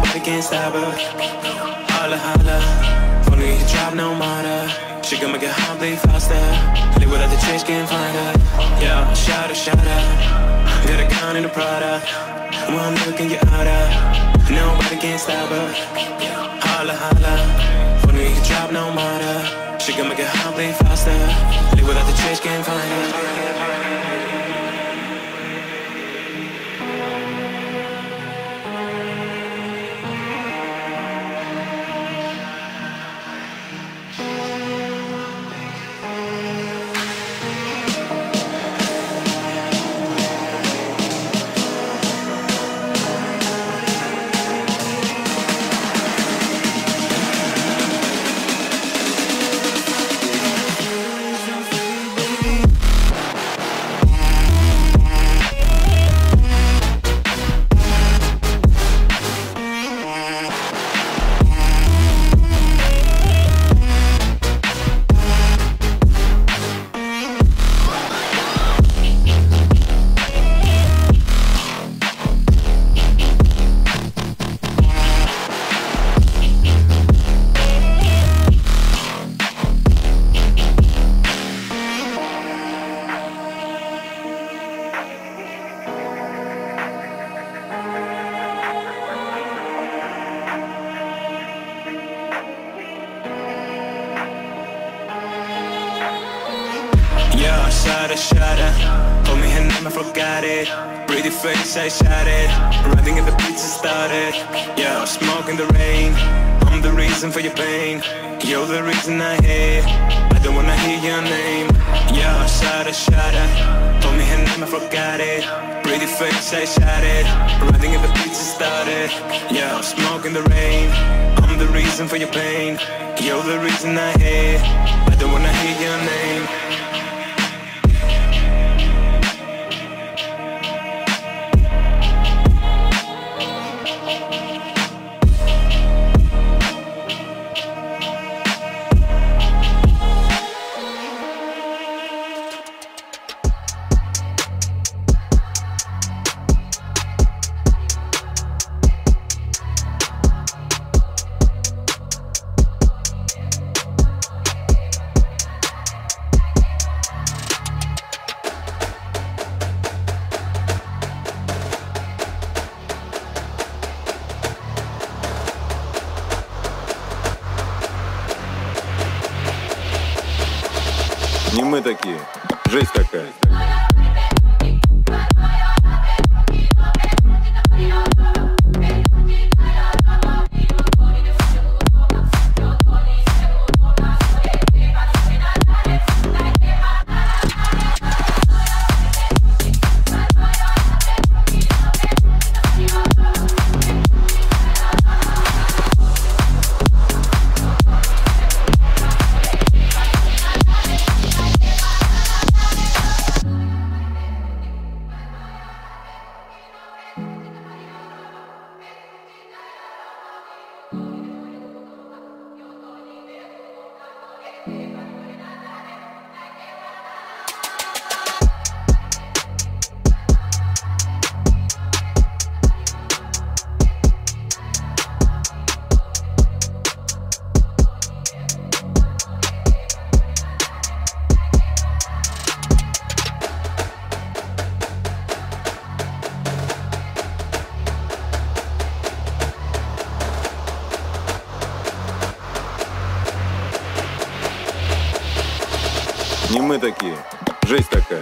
nobody can stop her. Holla, holla, only you drop no matter. She gon' make it hot, bleed faster. Live without the chase, can't find her. Yeah, shout her. Got a gun in the Prada. One look and you're out of. Nobody can stop her. Holla, holla, only you drop no matter. She gon' make it hot, bleed faster. Live without the chase, can't find her. Shudder, told me her name, I forgot it. Pretty face, I shot it. Riding in the pizza started. Yeah, smoke in the rain. I'm the reason for your pain. You're the reason I hate. I don't wanna hear your name. Yeah, shudder, told me her name, I forgot it. Pretty face, I shot it. Riding in the pizza started. Yeah, smoke in the rain. I'm the reason for your pain. You're the reason I hate. I don't wanna hear your name. Не мы такие, жесть такая. Не мы такие, жесть такая.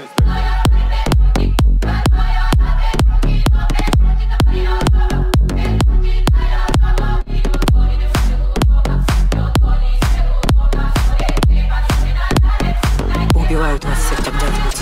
Убивают вас всех когда-нибудь.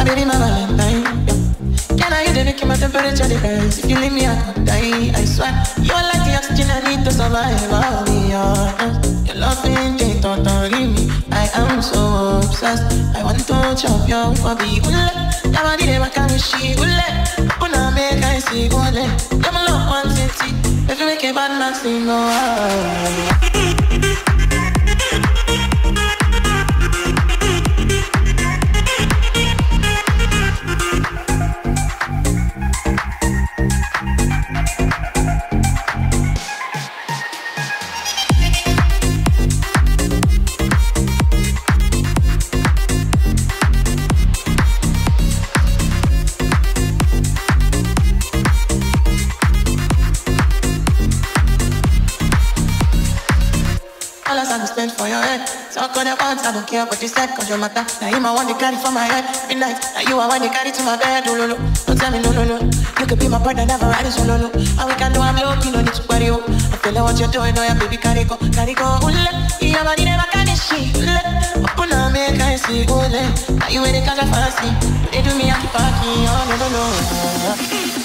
baby, my Valentine. Can I hear the keep my temperature rise? If you leave me, I could die. I swear, you're like the oxygen I need to survive. I'll be honest. Your love ain't totally me. I am so obsessed. I want to chop your body. Your body never can be she. Wanna make I see go there. You're my love one city. If you make a bad man sing, no. For your head, talk on the ones, I don't care what you said, cause you're my dad. Now you my one they carry for my head, midnight. Now you are one they carry to my bed, no, no, no. Don't tell me no, no, no. You could be my partner, never ride it solo, no. And we can do, I'm low, you don't need to worry, oh. I feel like what you're doing, oh yeah, baby, carry go, your body never can be she, open up, make I see, now you ain't the kind of fancy, they do me, I keep parking, oh, no, no, no.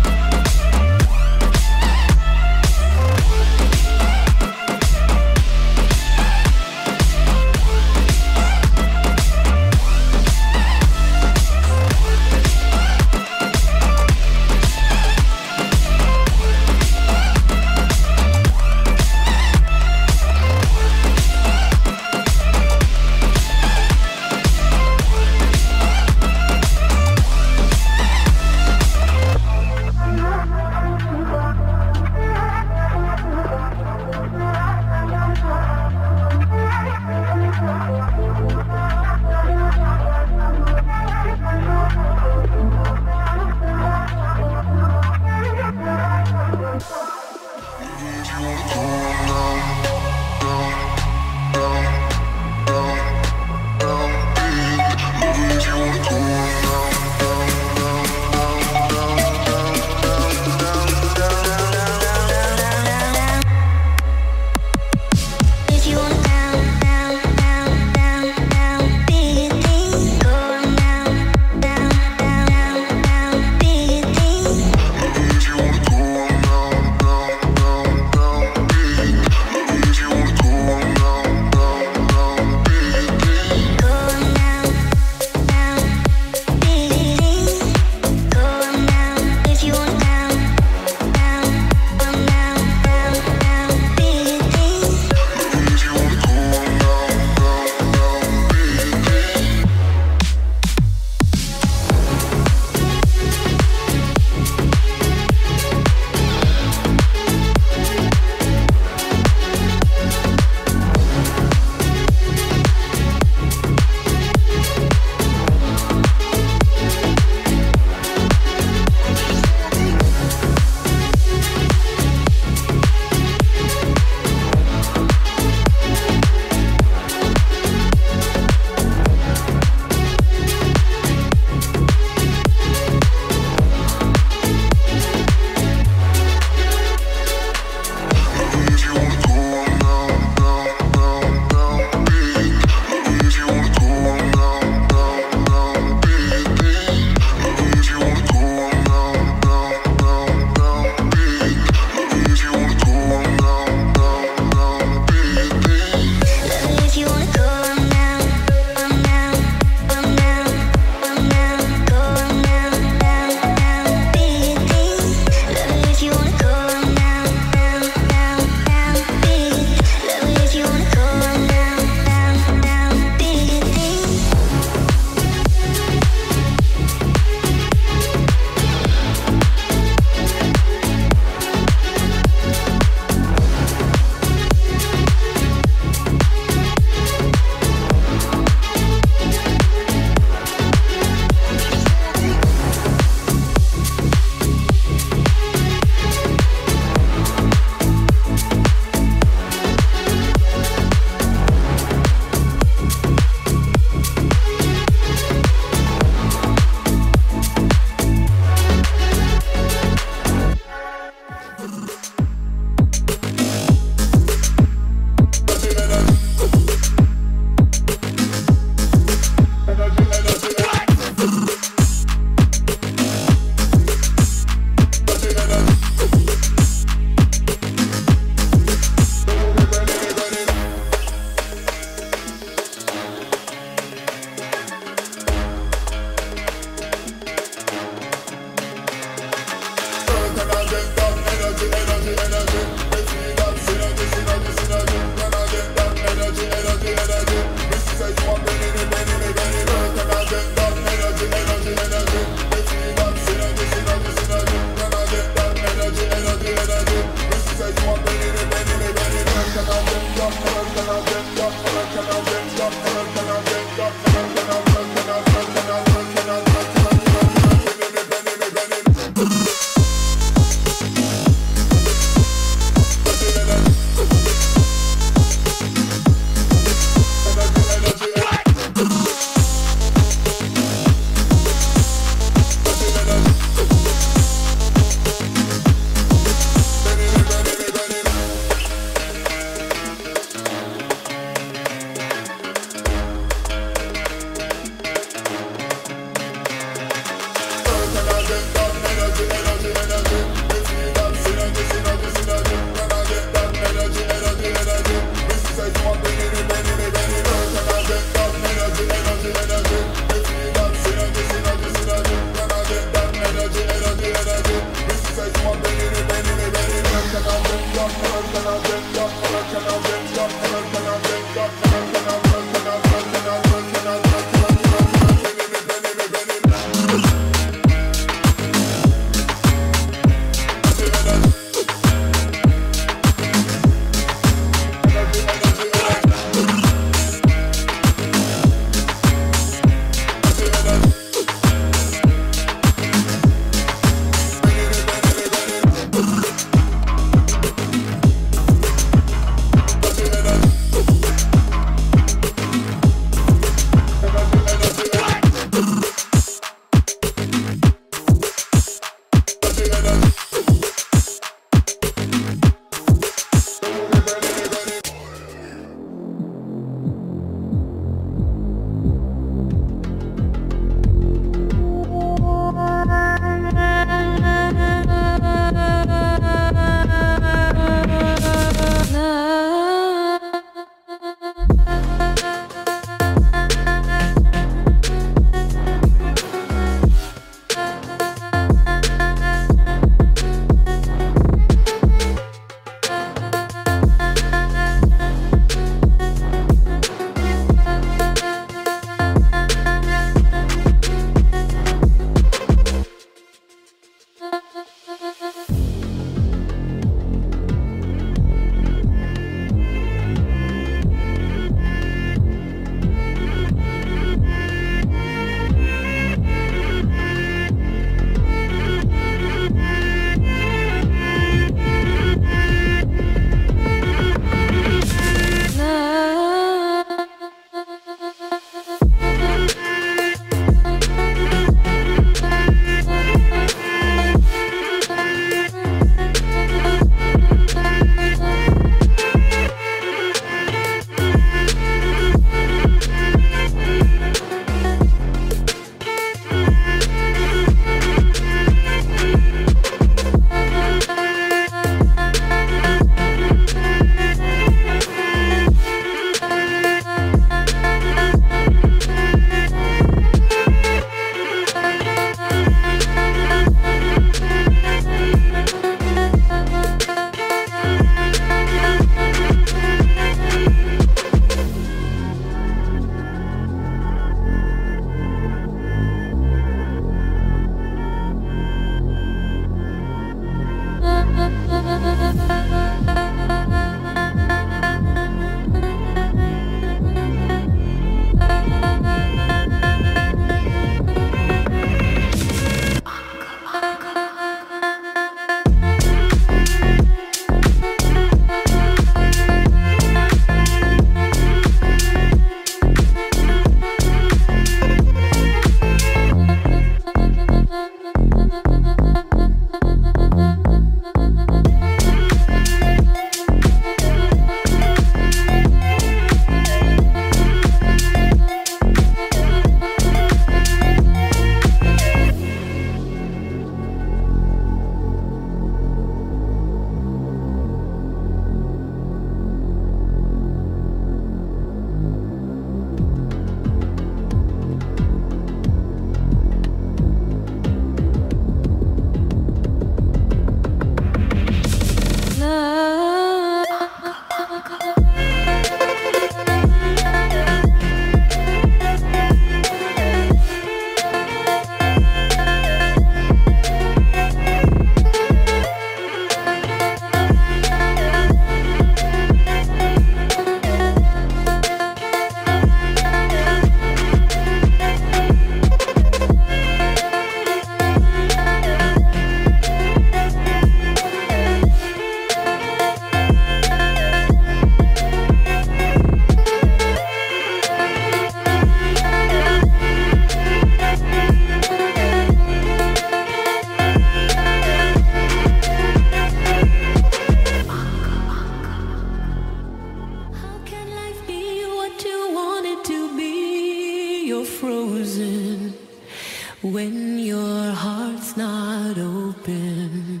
frozen when your heart's not open.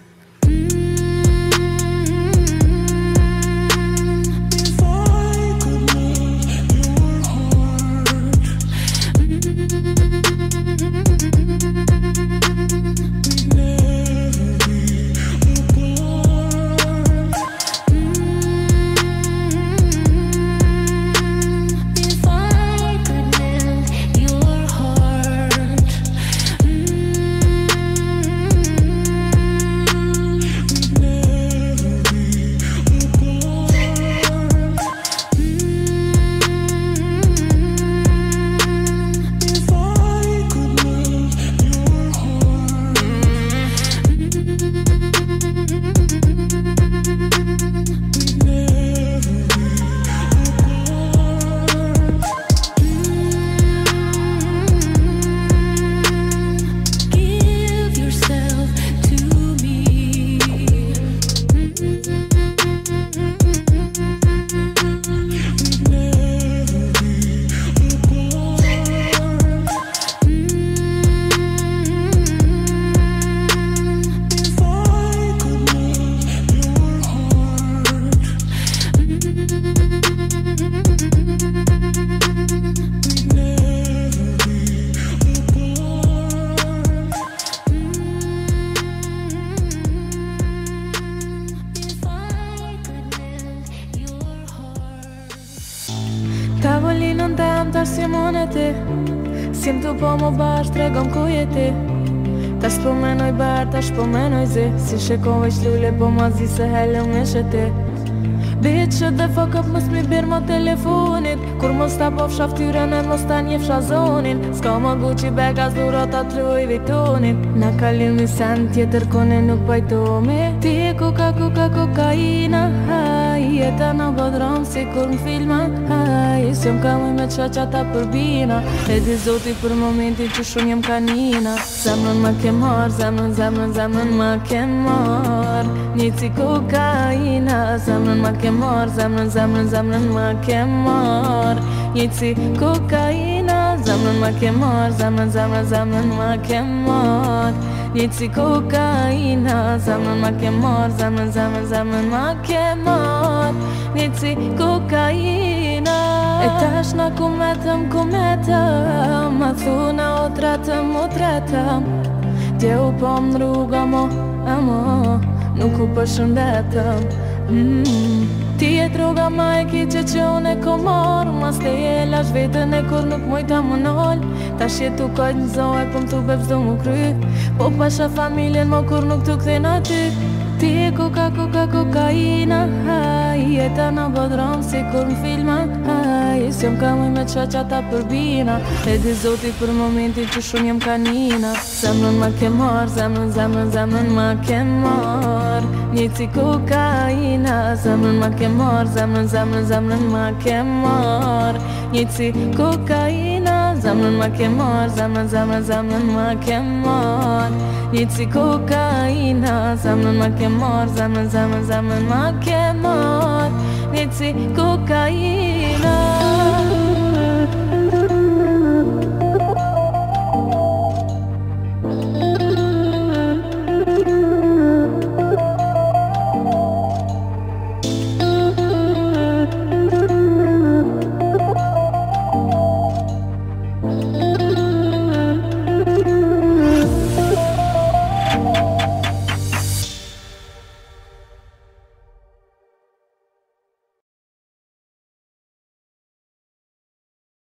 Tavolinën tem tash si mone ti, sim tu po mu bash tregom ku je ti. Tash po menoj bar, tash po menoj zi, si shikon veç lule po ma zi se helëm ishe ti. Bitch dhe fuck up mës mi bir ma telefonit, kur mës ta po fsha ftyrën e mës ta njefsha zonin. S'ka ma Gucci bag as dura ta Louis Vuittonit, na kalimi sen tjetër kone nuk pajtomi. Ti e kokaina, jeta na bodrom si kur n'filma, s'jom ka muj me qa ta përbina. E di zoti për momentin që shumë jem kanina. Zemrën ma ke marr, zemrën ma ke marr, një ci kokaina. Zemrën ma ke marr, zemrën ma ke marr, një ci kokaina. Zemrën ma ke marr, zemrën ma ke marr, një ci kokaina. Zemrën ma ke marr, zemrën ma ke marr, një ci kokaina. E tash na kumetëm, ma thuna o tretëm. Tje u pom n'rruga mo, nuk u përshëndetëm. Ti e droga ma e kiqe që unë e ko marrë, mas te je lash vetën e kur nuk mujta më nol. Tash jetu kajt n'zohe po m'tu bebzdo mu kry, po pasha familjen mo kur nuk tu kthen aty. Ti e kokaina, jeta na bodrom si kur n'filma, s'jom ka muj me qa ta përbina. E di zoti për momentin që shumë jem kanina. Zemrën ma ke marr, zemrën ma ke marr, një ci kokaina. Zemrën ma ke marr, zemrën ma ke marr, një ci kokaina. Zemrën ma ke marr, zemrën ma ke marr, një ci kokaina. Zemrën ma ke marr, zemrën ma ke marr, një ci kokaina.